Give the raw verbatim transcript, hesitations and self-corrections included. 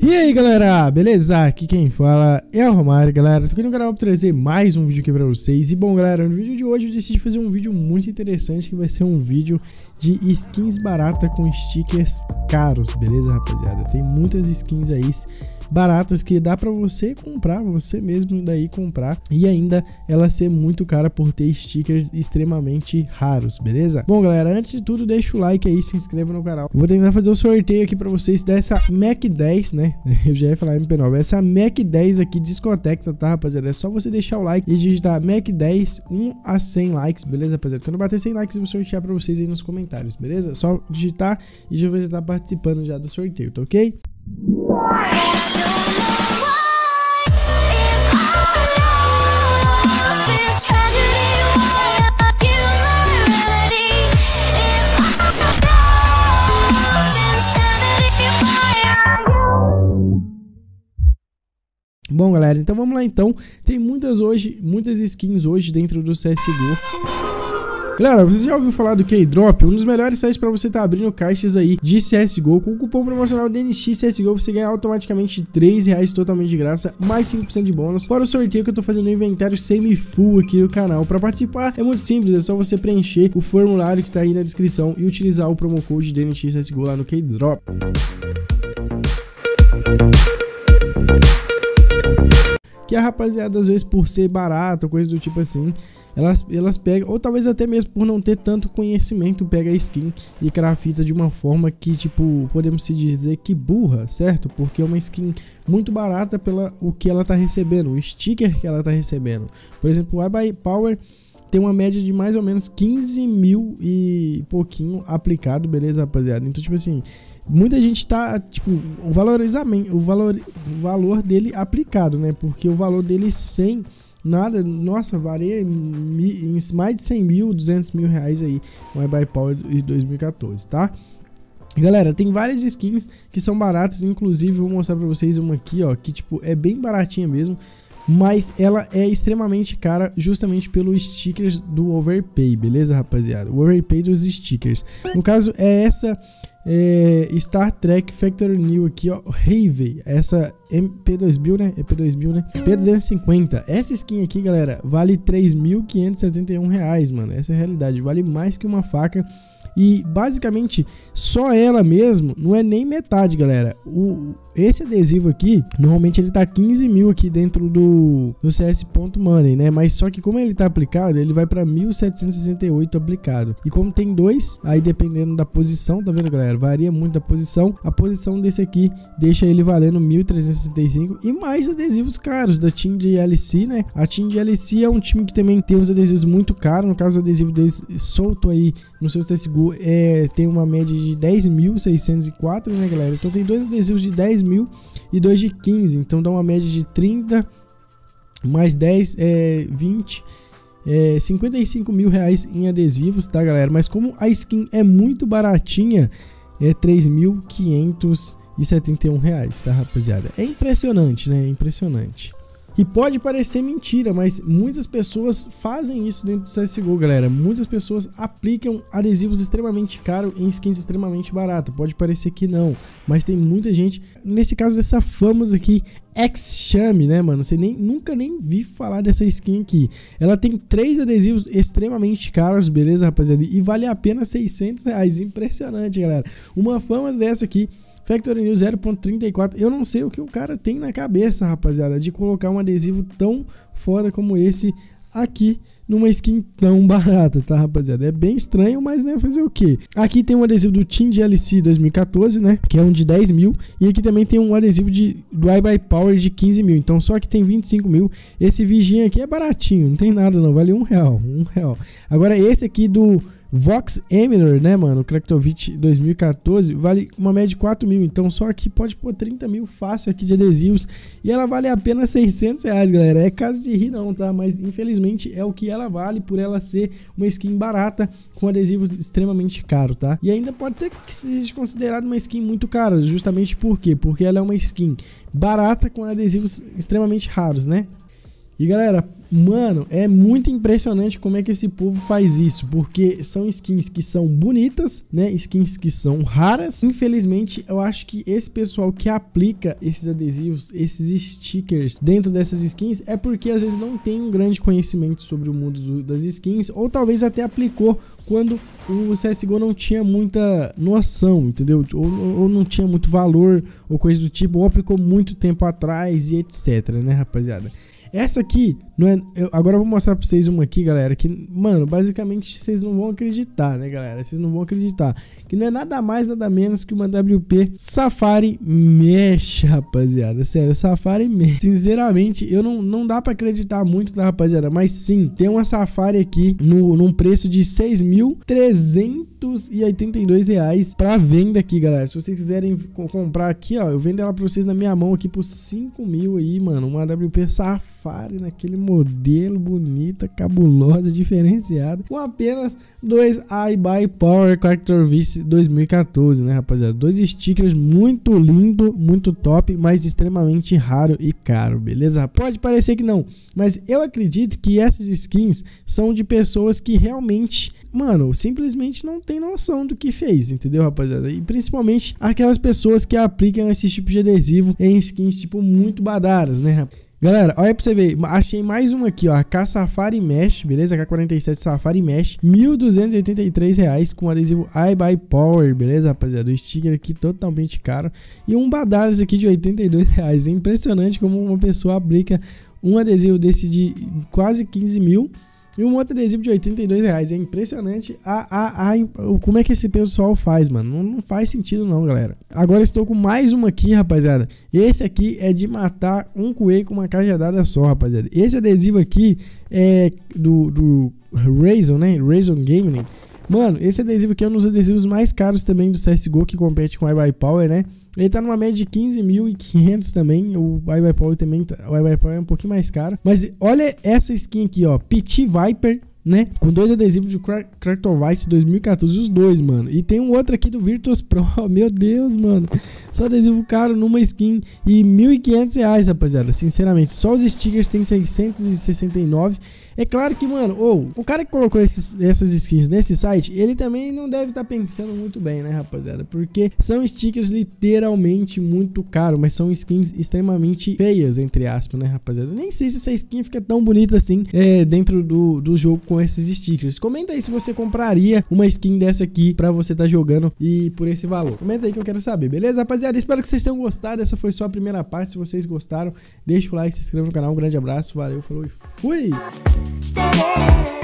E aí galera, beleza? Aqui quem fala é o Romário, galera. Tô aqui no canal pra trazer mais um vídeo aqui pra vocês. E bom galera, no vídeo de hoje eu decidi fazer um vídeo muito interessante, que vai ser um vídeo de skins barata com stickers caros, beleza rapaziada? Tem muitas skins aí baratas que dá pra você comprar, você mesmo daí comprar, e ainda ela ser muito cara por ter stickers extremamente raros, beleza? Bom galera, antes de tudo deixa o like aí, se inscreva no canal. Eu vou tentar fazer o sorteio aqui pra vocês dessa Mac dez, né? Eu já ia falar M P nove, essa Mac dez aqui Discotecta, tá rapaziada? É só você deixar o like e digitar Mac dez um a cem likes, beleza rapaziada? Quando bater cem likes eu vou sortear pra vocês aí nos comentários, beleza? Só digitar e já vai estar participando já do sorteio, tá ok? Bom galera, então vamos lá então. Tem muitas hoje, muitas skins hoje dentro do C S G O. Galera, você já ouviu falar do Keydrop? Um dos melhores sites para você estar tá abrindo caixas aí de C S G O. Com o cupom promocional D N X C S G O você ganha automaticamente três reais totalmente de graça, mais cinco por cento de bônus. Fora o sorteio que eu tô fazendo no inventário semi-full aqui no canal. Para participar é muito simples, é só você preencher o formulário que tá aí na descrição e utilizar o promo code D N X C S G O lá no Keydrop. Que a rapaziada, às vezes, por ser barato, coisa do tipo assim, elas, elas pegam, ou talvez até mesmo por não ter tanto conhecimento, pega a skin e crafta de uma forma que, tipo, podemos se dizer que burra, certo? Porque é uma skin muito barata pela o que ela tá recebendo, o sticker que ela tá recebendo. Por exemplo, o iBuyPower tem uma média de mais ou menos quinze mil e pouquinho aplicado, beleza, rapaziada? Então, tipo assim, muita gente tá, tipo, o valorizamento, o valor, o valor dele aplicado, né? Porque o valor dele sem nada, nossa, varia em, em mais de cem mil, duzentos mil reais aí, no iBuyPower de dois mil e quatorze, tá? Galera, tem várias skins que são baratas, inclusive vou mostrar pra vocês uma aqui, ó, que tipo, é bem baratinha mesmo. Mas ela é extremamente cara justamente pelos stickers do Overpay, beleza rapaziada? O Overpay dos stickers. No caso é essa é, Star Trek Factory New aqui, ó, Heavy. Essa P dois mil, né? É P dois mil, né? P duzentos e cinquenta. Essa skin aqui, galera, vale três mil quinhentos e setenta e um reais, mano. Essa é a realidade. Vale mais que uma faca. E basicamente só ela mesmo não é nem metade, galera. O, esse adesivo aqui, normalmente ele tá quinze mil aqui dentro do, do C S.Money, né? Mas só que como ele tá aplicado, ele vai pra mil setecentos e sessenta e oito aplicado. E como tem dois, aí dependendo da posição, tá vendo, galera? Varia muito da posição. A posição desse aqui deixa ele valendo mil trezentos e sessenta e cinco. E mais adesivos caros da Team de L C, né? A Team de L C é um time que também tem uns adesivos muito caros. No caso, o adesivo deles solto aí no seu C S G O É, tem uma média de dez mil seiscentos e quatro, né galera? Então tem dois adesivos de dez mil e dois de quinze, então dá uma média de trinta mais dez, é, vinte, é, cinquenta e cinco mil reais em adesivos, tá galera? Mas como a skin é muito baratinha, é três mil quinhentos e setenta e um reais, tá rapaziada? É impressionante, né? É impressionante. E pode parecer mentira, mas muitas pessoas fazem isso dentro do C S G O, galera. Muitas pessoas aplicam adesivos extremamente caros em skins extremamente baratas. Pode parecer que não, mas tem muita gente. Nesse caso dessa famosa aqui, X-Chame, né, mano? Você nem, nunca nem vi falar dessa skin aqui. Ela tem três adesivos extremamente caros, beleza, rapaziada? E vale apenas seiscentos reais. Impressionante, galera. Uma famosa dessa aqui, Factory New zero ponto trinta e quatro. Eu não sei o que o cara tem na cabeça, rapaziada, de colocar um adesivo tão foda como esse aqui numa skin tão barata, tá, rapaziada? É bem estranho, mas né, fazer o que? Aqui tem um adesivo do Team de L C dois mil e quatorze, né, que é um de dez mil. E aqui também tem um adesivo de, do iBuyPower de quinze mil. Então só que tem vinte e cinco mil. Esse vigia aqui é baratinho, não tem nada não, vale um real, um real. Agora esse aqui do Vox Emitter, né, mano? O Kraktovich dois mil e quatorze vale uma média de quatro mil. Então só aqui pode pôr trinta mil fácil aqui de adesivos. E ela vale apenas seiscentos reais, galera. É caso de rir não, tá? Mas infelizmente é o que ela vale por ela ser uma skin barata com adesivos extremamente caro, tá? E ainda pode ser que seja considerada uma skin muito cara. Justamente por quê? Porque ela é uma skin barata com adesivos extremamente raros, né? E galera, mano, é muito impressionante como é que esse povo faz isso, porque são skins que são bonitas, né, skins que são raras. Infelizmente, eu acho que esse pessoal que aplica esses adesivos, esses stickers dentro dessas skins, é porque às vezes não tem um grande conhecimento sobre o mundo do, das skins, ou talvez até aplicou quando o C S G O não tinha muita noção, entendeu? Ou, ou não tinha muito valor, ou coisa do tipo, ou aplicou muito tempo atrás e etc, né, rapaziada? Essa aqui, não é, eu, agora eu vou mostrar pra vocês uma aqui, galera, que, mano, basicamente vocês não vão acreditar, né, galera? Vocês não vão acreditar. Que não é nada mais, nada menos que uma W P Safari Mesh, rapaziada. Sério, Safari Mesh. Sinceramente, eu não, não dá pra acreditar muito, tá, rapaziada? Mas sim, tem uma Safari aqui no, num preço de seis mil trezentos e oitenta e dois reais pra venda aqui, galera. Se vocês quiserem comprar aqui, ó, eu vendo ela pra vocês na minha mão aqui por cinco mil aí, mano. Uma W P Safari naquele modelo bonita, cabulosa, diferenciada, com apenas dois iBuyPower Character Vice dois mil e quatorze, né, rapaziada? Dois stickers muito lindo, muito top, mas extremamente raro e caro, beleza? Pode parecer que não, mas eu acredito que essas skins são de pessoas que realmente, mano, simplesmente não tem noção do que fez, entendeu, rapaziada? E principalmente aquelas pessoas que aplicam esse tipo de adesivo em skins, tipo, muito badaras, né, rapaz? Galera, olha pra você ver, achei mais uma aqui, ó, a K Safari Mesh, beleza? K quarenta e sete Safari Mesh, mil duzentos e oitenta e três reais com adesivo iBuyPower, beleza, rapaziada? O sticker aqui totalmente caro e um Badaras aqui de oitenta e dois reais. É impressionante como uma pessoa aplica um adesivo desse de quase quinze mil e um outro adesivo de oitenta e dois reais. É impressionante a, a, a, como é que esse pessoal faz, mano. Não, não faz sentido não, galera. Agora estou com mais uma aqui, rapaziada. Esse aqui é de matar um coelho com uma cajadada só, rapaziada. Esse adesivo aqui é do, do Raison, né? Raison Gaming. Mano, esse adesivo aqui é um dos adesivos mais caros também do C S G O, que compete com o iBuyPower, né? Ele tá numa média de quinze mil e quinhentos também. O iBuyPower também, o iBuyPower é um pouquinho mais caro. Mas olha essa skin aqui, ó, Petit Viper, né? Com dois adesivos de Character Vice dois mil e quatorze, os dois, mano. E tem um outro aqui do Virtus Pro. Meu Deus, mano. Só adesivo caro numa skin e mil e quinhentos reais, rapaziada. Sinceramente, só os stickers tem seiscentos e sessenta e nove. É claro que, mano, ou oh, o cara que colocou esses, essas skins nesse site, ele também não deve estar tá pensando muito bem, né, rapaziada? Porque são stickers literalmente muito caros, mas são skins extremamente feias, entre aspas, né, rapaziada? Eu nem sei se essa skin fica tão bonita assim é, dentro do, do jogo com esses stickers. Comenta aí se você compraria uma skin dessa aqui pra você estar tá jogando e por esse valor. Comenta aí que eu quero saber, beleza, rapaziada? Espero que vocês tenham gostado. Essa foi só a primeira parte. Se vocês gostaram, deixa o like, se inscreva no canal. Um grande abraço, valeu, falou e fui! Yeah.